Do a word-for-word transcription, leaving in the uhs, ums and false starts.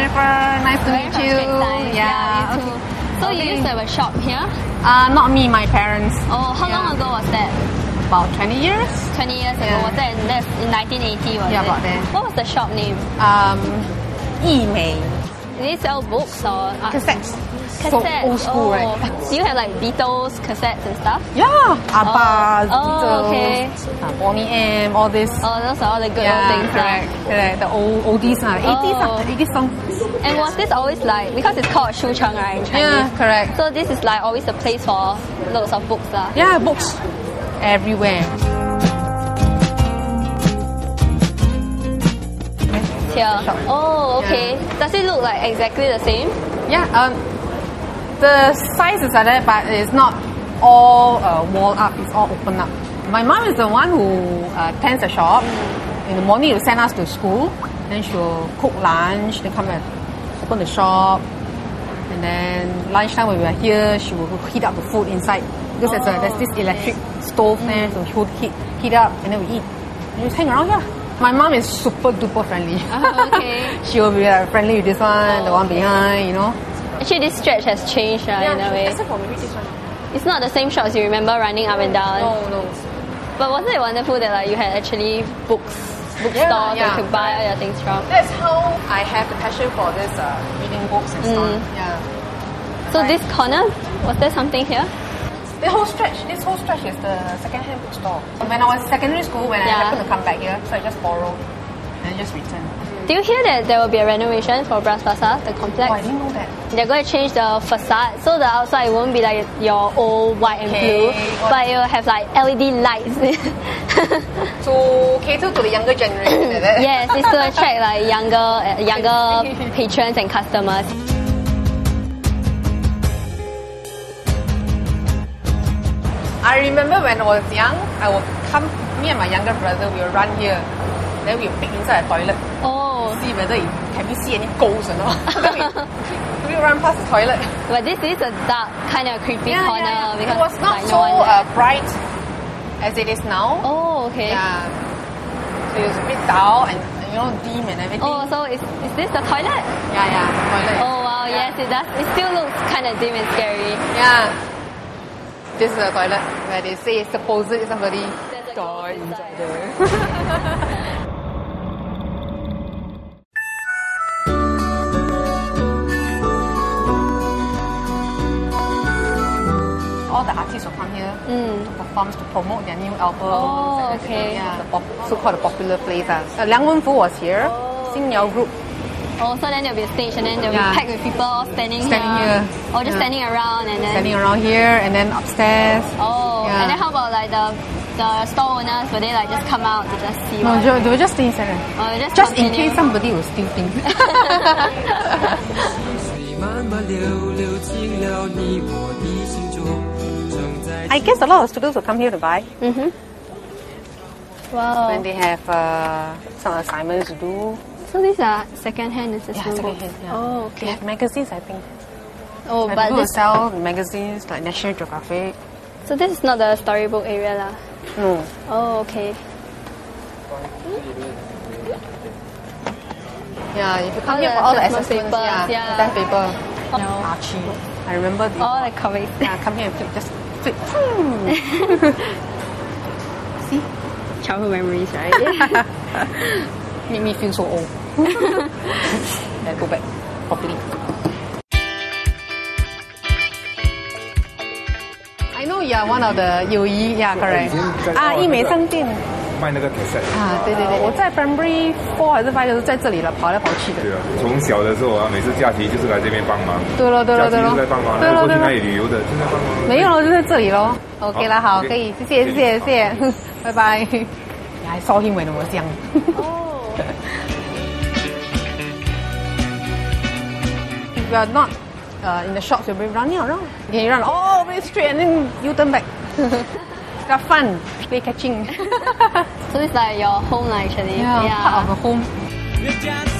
Jennifer. Nice to meet you. Yeah, yeah, you too. Okay. So okay. You used to have a shop here? Uh, not me, my parents. Oh, how yeah. long ago was that? About twenty years. twenty years ago. Yeah. Was that in, that's in nineteen eighty? Was yeah, it? about there. What was the shop name? Um, Yimei. Did they sell books or uh, cassettes? Cassettes. So old school, oh. right? Do you have like Beatles cassettes and stuff? Yeah, Abba, oh. Beatles, oh, okay. uh, Bonnie M, all this. Oh, those are all the good yeah, old things. Correct, uh. correct. The old oldies, uh, eighties, oh. uh, the eighties songs. And was this always like, because it's called Shu Cheng, right? In Chinese. Yeah, correct. So this is like always the place for loads of books, uh. Yeah, books everywhere. Here. Oh, okay. Yeah. Does it look like exactly the same? Yeah. Um, the size is like that, but it's not all uh, wall up. It's all open up. My mom is the one who uh, tends the shop. Mm. In the morning, she'll send us to school. Then she'll cook lunch. Then come and open the shop. And then lunchtime when we are here, she will heat up the food inside because oh, there's, a, there's this electric stove mm. there, so she will heat heat up and then we eat. And we just hang around here. My mom is super duper friendly. Oh, okay. She will be uh, friendly with this one, oh, the one behind, you know. Actually, this stretch has changed uh, yeah, in a way. Except for maybe this one. It's not the same shops you remember running up and down. No, no. But wasn't it wonderful that like you had actually books, bookstores yeah, yeah. that you could buy all your things from? That's how I have the passion for this uh, reading books and mm. stuff. Yeah. So right. this corner, was there something here? The whole stretch, this whole stretch is the second-hand bookstore. When I was in secondary school, when yeah. I happened to come back here, so I just borrowed and just returned. Do you hear that there will be a renovation for Bras Basah, the complex? Oh, I didn't know that. They're going to change the facade, so the outside won't be like your old white and okay. blue, what? But it will have like L E D lights. To cater to the younger generation, is it? Yes, it's to attract like younger, uh, younger patrons and customers. I remember when I was young, I would come, me and my younger brother, we would run here. Then we would peek inside the toilet. Oh. See whether, it, can we see any ghosts or not. Then we, we run past the toilet. But this is a dark, kind of creepy yeah, corner. Yeah, yeah. Because it was not like so no uh, bright as it is now. Oh, okay. Yeah. So it was a bit dull and, you know, dim and everything. Oh, so is, is this the toilet? Yeah, yeah, the toilet. Oh, wow, yeah. Yes, it does. It still looks kind of dim and scary. Yeah. This is the toilet where they say supposedly somebody died inside there. All the artists will come here mm. to perform, to promote their new albums. Oh, okay. Yeah, the pop, so-called the popular place. Uh, Liang Wenfu was here, oh. Xin Yao Group. Oh, so then there'll be a stage and then there'll yeah. be packed with people all standing, standing here. here. Or just yeah. standing around and then... Standing around here and then upstairs. Oh, yeah. and then how about like the the store owners, will they like just come out to just see? No, they will just stay inside. Oh, just just continue. in case somebody will steal things. I guess a lot of students will come here to buy. Mm-hmm. Wow. When they have uh, some assignments to do. So these are second-hand assessment yeah, second books? hand, yeah. Oh, okay. They have magazines, I think. Oh, so but people this... sell magazines like National Geographic. So this is not the storybook area lah? No. Oh, okay. Yeah, if you come all here the for all the assessment assessments, papers, yeah, yeah. exam paper. Oh, no. Archie. I remember the... All the comics. Yeah, come here and flip, just flip. See? Childhood memories, right? Make me feel so old. Then go back properly. I know you are one of the 友谊 yeah, correct. 啊，一美商店。 卖那个 casette 啊，对对对，我在 primary four 还是 five 就是在这里了，跑来跑去的。 对啊，从小的时候啊，每次假期就是来这边帮忙。 对了对了对了， 假期就在帮忙，过去哪里旅游的就在帮忙。 没有了，就在这里咯。OK 啦，好，可以，谢谢谢谢谢谢，拜拜。I saw him when I was young. Oh. If you are not uh, in the shops, you'll be running around. You can run all the way straight and then you turn back. Have fun, play catching. So it's like your home, actually. Yeah, yeah. part of the home.